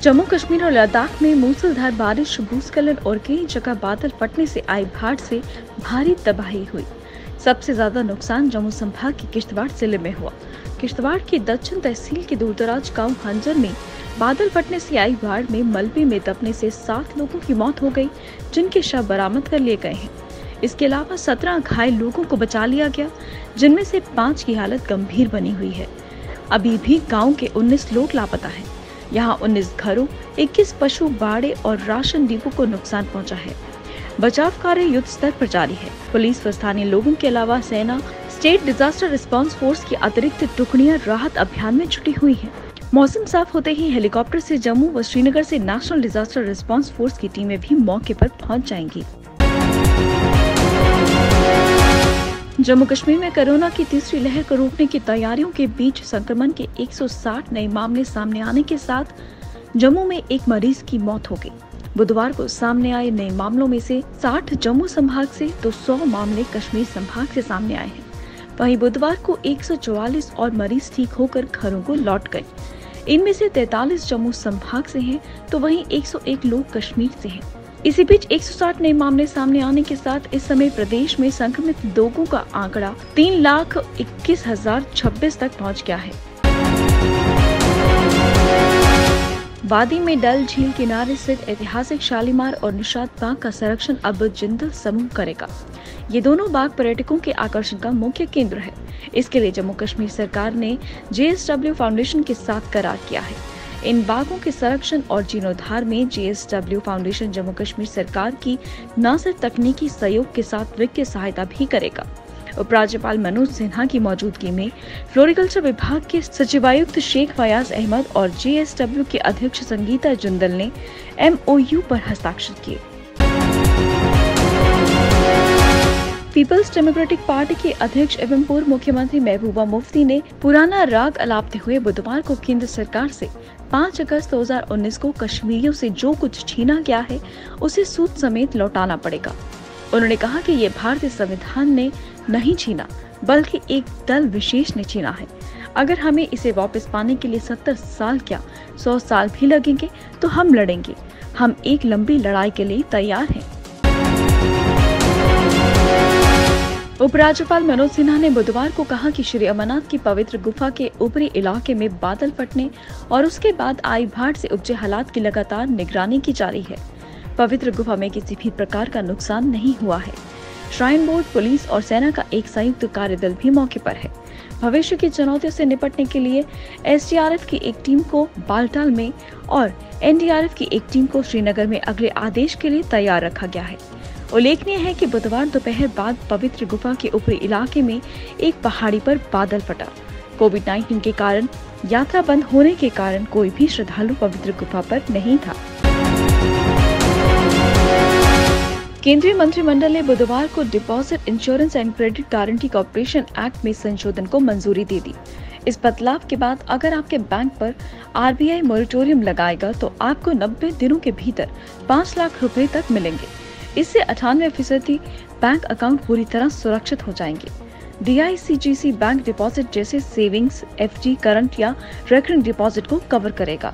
जम्मू कश्मीर और लद्दाख में मूसलाधार बारिश, भूस्खलन और कई जगह बादल फटने से आई बाढ़ से भारी तबाही हुई। सबसे ज्यादा नुकसान जम्मू संभाग के किश्तवाड़ जिले में हुआ। किश्तवाड़ की दक्षिण तहसील के दूरदराज गांव हंजर में बादल फटने से आई बाढ़ में मलबे में दबने से 7 लोगों की मौत हो गई, जिनके शव बरामद कर लिए गए हैं। इसके अलावा 17 घायल लोगों को बचा लिया गया, जिनमें से 5 की हालत गंभीर बनी हुई है। अभी भी गाँव के 19 लोग लापता हैं। यहाँ 19 घरों, 21 पशु, बाड़े और राशन डिपो को नुकसान पहुंचा है। बचाव कार्य युद्ध स्तर पर जारी है। पुलिस व स्थानीय लोगों के अलावा सेना, स्टेट डिजास्टर रिस्पांस फोर्स की अतिरिक्त टुकड़ियां राहत अभियान में जुटी हुई हैं। मौसम साफ होते ही हेलीकॉप्टर से जम्मू व श्रीनगर से नेशनल डिजास्टर रिस्पांस फोर्स की टीमें भी मौके पर पहुंच जाएंगी। जम्मू कश्मीर में कोरोना की तीसरी लहर को रोकने की तैयारियों के बीच संक्रमण के 160 नए मामले सामने आने के साथ जम्मू में एक मरीज की मौत हो गई। बुधवार को सामने आए नए मामलों में से 60 जम्मू संभाग से तो 100 मामले कश्मीर संभाग से सामने आए हैं। वहीं बुधवार को 144 और मरीज ठीक होकर घरों को लौट गए। इनमें से 43 जम्मू संभाग से हैं, तो वहीं 101 लोग कश्मीर से हैं। इसी बीच 160 नए मामले सामने आने के साथ इस समय प्रदेश में संक्रमित लोगों का आंकड़ा 3,21,026 तक पहुंच गया है। वादी में डल झील किनारे स्थित ऐतिहासिक शालीमार और निशात बाग का संरक्षण अब जिंदल समूह करेगा। ये दोनों बाग पर्यटकों के आकर्षण का मुख्य केंद्र है। इसके लिए जम्मू कश्मीर सरकार ने JSW फाउंडेशन के साथ करार किया है। इन बागों के संरक्षण और जीर्णोद्धार में JSW फाउंडेशन जम्मू कश्मीर सरकार की न सिर्फ तकनीकी सहयोग के साथ वित्तीय सहायता भी करेगा। उपराज्यपाल मनोज सिन्हा की मौजूदगी में फ्लोरिकल्चर विभाग के सचिवायुक्त शेख फयाज अहमद और JSW के अध्यक्ष संगीता जिंदल ने MOU पर हस्ताक्षर किए। पीपल्स डेमोक्रेटिक पार्टी के अध्यक्ष एवं पूर्व मुख्यमंत्री महबूबा मुफ्ती ने पुराना राग अलापते हुए बुधवार को केंद्र सरकार से 5 अगस्त 2019 को कश्मीरियों से जो कुछ छीना गया है उसे सूद समेत लौटाना पड़ेगा। उन्होंने कहा कि ये भारतीय संविधान ने नहीं छीना, बल्कि एक दल विशेष ने छीना है। अगर हमें इसे वापस पाने के लिए 70 साल क्या 100 साल भी लगेंगे तो हम लड़ेंगे। हम एक लंबी लड़ाई के लिए तैयार हैं। उपराज्यपाल मनोज सिन्हा ने बुधवार को कहा कि श्री अमरनाथ की पवित्र गुफा के ऊपरी इलाके में बादल फटने और उसके बाद आई बाढ़ से उपजे हालात की लगातार निगरानी की जा रही है। पवित्र गुफा में किसी भी प्रकार का नुकसान नहीं हुआ है। श्राइन बोर्ड, पुलिस और सेना का एक संयुक्त कार्यदल भी मौके पर है। भविष्य की चुनौतियों से निपटने के लिए SDRF की एक टीम को बालटाल में और NDRF की एक टीम को श्रीनगर में अगले आदेश के लिए तैयार रखा गया है। उल्लेखनीय है कि बुधवार दोपहर बाद पवित्र गुफा के ऊपरी इलाके में एक पहाड़ी पर बादल फटा। कोविड-19 के कारण यात्रा बंद होने के कारण कोई भी श्रद्धालु पवित्र गुफा पर नहीं था। केंद्रीय मंत्रिमंडल ने बुधवार को deposit insurance and credit guarantee corporation act में संशोधन को मंजूरी दे दी। इस बदलाव के बाद अगर आपके बैंक पर RBI मोरेटोरियम लगाएगा तो आपको 90 दिनों के भीतर 5 लाख रुपए तक मिलेंगे। इससे 98% बैंक अकाउंट पूरी तरह सुरक्षित हो जाएंगे। DICGC बैंक डिपॉजिट जैसे सेविंग्स, FD, करंट या रेकरिंग डिपॉजिट को कवर करेगा।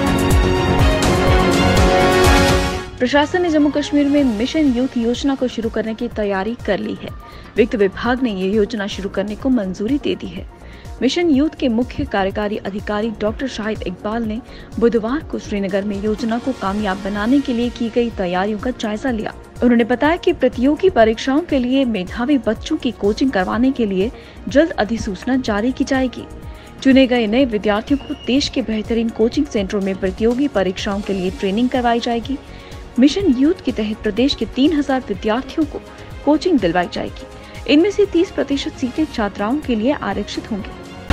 प्रशासन ने जम्मू कश्मीर में मिशन यूथ योजना को शुरू करने की तैयारी कर ली है। वित्त विभाग ने ये योजना शुरू करने को मंजूरी दे दी है। मिशन यूथ के मुख्य कार्यकारी अधिकारी डॉक्टर शाहिद इकबाल ने बुधवार को श्रीनगर में योजना को कामयाब बनाने के लिए की गई तैयारियों का जायजा लिया। उन्होंने बताया कि प्रतियोगी परीक्षाओं के लिए मेधावी बच्चों की कोचिंग करवाने के लिए जल्द अधिसूचना जारी की जाएगी। चुने गए नए विद्यार्थियों को देश के बेहतरीन कोचिंग सेंटरों में प्रतियोगी परीक्षाओं के लिए ट्रेनिंग करवाई जाएगी। मिशन यूथ के तहत प्रदेश के 3000 विद्यार्थियों को कोचिंग दिलवाई जाएगी। इनमें से 30% सीटें छात्राओं के लिए आरक्षित होंगी।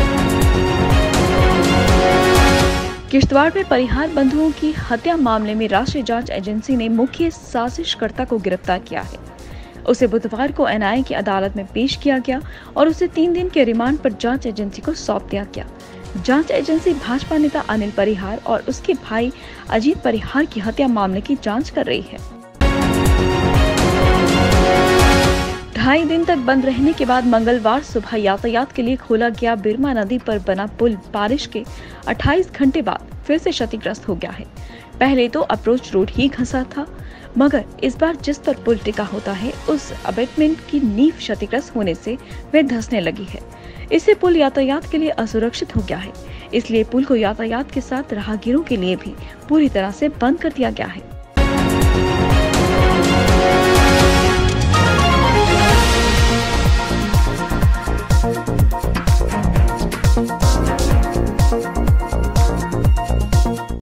किश्तवाड़ में परिहार बंधुओं की हत्या मामले में राष्ट्रीय जांच एजेंसी ने मुख्य साजिशकर्ता को गिरफ्तार किया है। उसे बुधवार को NIA की अदालत में पेश किया गया और उसे 3 दिन के रिमांड पर जांच एजेंसी को सौंप दिया गया। जांच एजेंसी भाजपा नेता अनिल परिहार और उसके भाई अजीत परिहार की हत्या मामले की जांच कर रही है। 2.5 दिन तक बंद रहने के बाद मंगलवार सुबह यातायात के लिए खोला गया बिरमा नदी पर बना पुल बारिश के 28 घंटे बाद फिर से क्षतिग्रस्त हो गया है। पहले तो अप्रोच रोड ही घसा था, मगर इस बार जिस पर पुल टिका होता है उस अबेटमेंट की नींव क्षतिग्रस्त होने से वह धंसने लगी है। इससे पुल यातायात के लिए असुरक्षित हो गया है। इसलिए पुल को यातायात के साथ राहगीरों के लिए भी पूरी तरह से बंद कर दिया गया है।